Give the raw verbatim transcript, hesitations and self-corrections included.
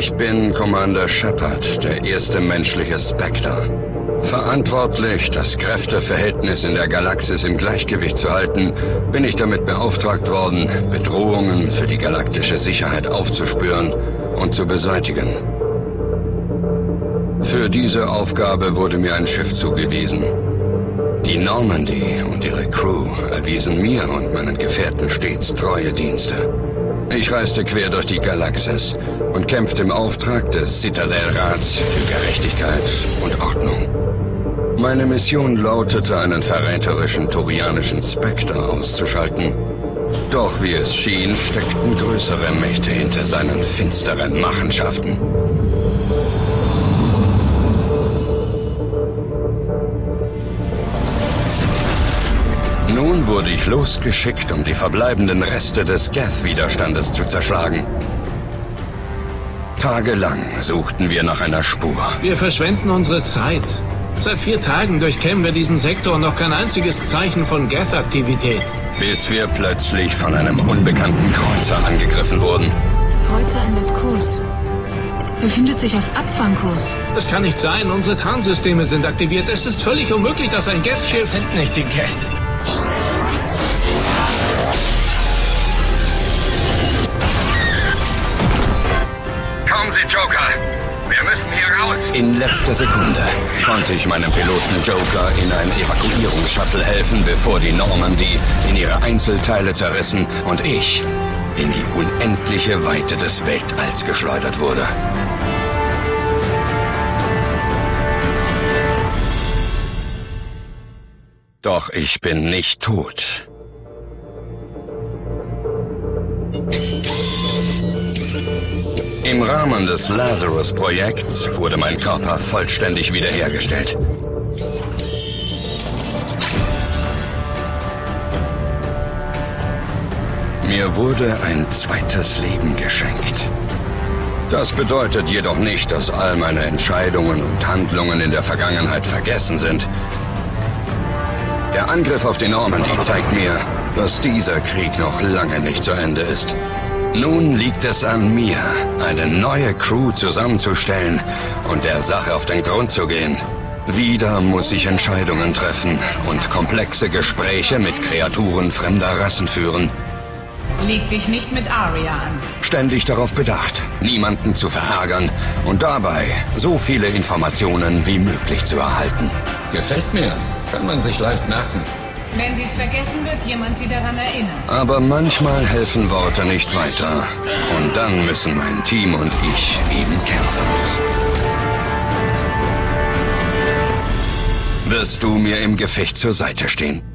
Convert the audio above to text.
Ich bin Commander Shepard, der erste menschliche Spectre. Verantwortlich, das Kräfteverhältnis in der Galaxis im Gleichgewicht zu halten, bin ich damit beauftragt worden, Bedrohungen für die galaktische Sicherheit aufzuspüren und zu beseitigen. Für diese Aufgabe wurde mir ein Schiff zugewiesen. Die Normandy und ihre Crew erwiesen mir und meinen Gefährten stets treue Dienste. Ich reiste quer durch die Galaxis und kämpfte im Auftrag des Citadel-Rats für Gerechtigkeit und Ordnung. Meine Mission lautete, einen verräterischen turianischen Spectre auszuschalten. Doch wie es schien, steckten größere Mächte hinter seinen finsteren Machenschaften. Nun wurde ich losgeschickt, um die verbleibenden Reste des Geth-Widerstandes zu zerschlagen. Tagelang suchten wir nach einer Spur. Wir verschwenden unsere Zeit. Seit vier Tagen durchkämmen wir diesen Sektor und noch kein einziges Zeichen von Geth-Aktivität. Bis wir plötzlich von einem unbekannten Kreuzer angegriffen wurden. Kreuzer ändert Kurs. Befindet sich auf Abfangkurs. Das kann nicht sein. Unsere Tarnsysteme sind aktiviert. Es ist völlig unmöglich, dass ein Geth-Schiff... Das sind nicht die Geth. Kommen Sie, Joker! Wir müssen hier raus! In letzter Sekunde konnte ich meinem Piloten Joker in ein Evakuierungsshuttle helfen, bevor die Normandy in ihre Einzelteile zerrissen und ich in die unendliche Weite des Weltalls geschleudert wurde. Doch ich bin nicht tot. Im Rahmen des Lazarus-Projekts wurde mein Körper vollständig wiederhergestellt. Mir wurde ein zweites Leben geschenkt. Das bedeutet jedoch nicht, dass all meine Entscheidungen und Handlungen in der Vergangenheit vergessen sind. Der Angriff auf die Normandy zeigt mir, dass dieser Krieg noch lange nicht zu Ende ist. Nun liegt es an mir, eine neue Crew zusammenzustellen und der Sache auf den Grund zu gehen. Wieder muss ich Entscheidungen treffen und komplexe Gespräche mit Kreaturen fremder Rassen führen. Leg dich nicht mit Aria an. Ständig darauf bedacht, niemanden zu verärgern und dabei so viele Informationen wie möglich zu erhalten. Gefällt mir. Kann man sich leicht merken. Wenn sie es vergessen, wird jemand sie daran erinnern. Aber manchmal helfen Worte nicht weiter. Und dann müssen mein Team und ich eben kämpfen. Wirst du mir im Gefecht zur Seite stehen?